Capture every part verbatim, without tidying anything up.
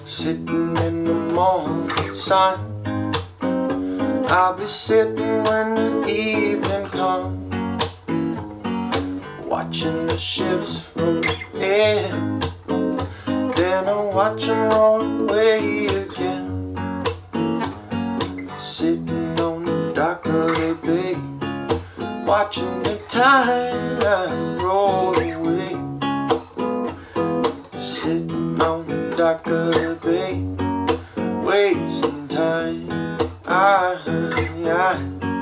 Sitting in the morning sun, I'll be sitting when the evening comes, watching the ships roll in, then I'll watch them roll away again. Sitting on the dock of the bay, watching the tide roll away. Sitting on the dock of the bay, wasting time. I, I,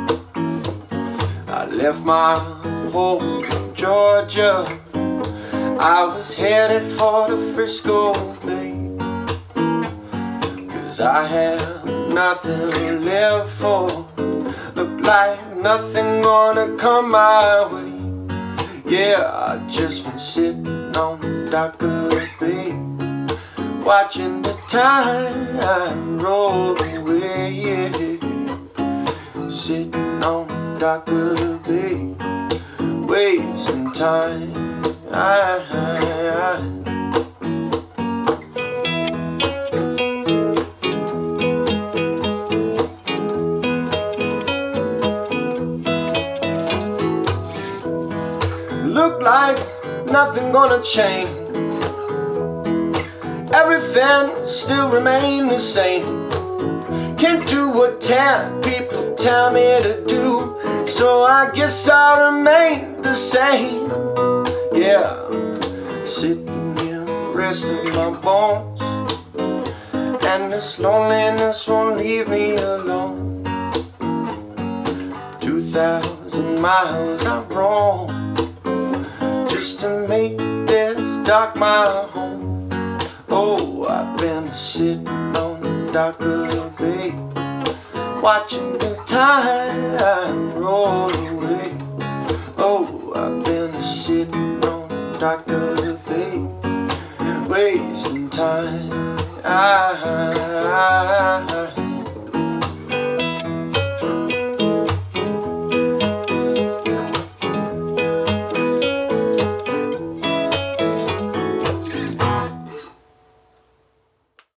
I left my home in Georgia. I was headed for the Frisco Bay, 'cause I had nothing to live for. Looked like nothing gonna come my way. Yeah, I just been sitting on the dock of the bay, watching the tide roll away. Yeah. Sitting on the dock of the bay, wasting time. I, I, I. Look like nothing gonna change. Everything still remain the same. Can't do what ten people tell me to do, so I guess I'll remain the same. Yeah, sitting here resting my bones, and this loneliness won't leave me alone. Two thousand miles I roam just to make this dock my home. Oh, I've been sitting on the dock of the bay, watching the tide roll away. Oh, I've been sitting on the dock of the bay, wasting time. I, I, I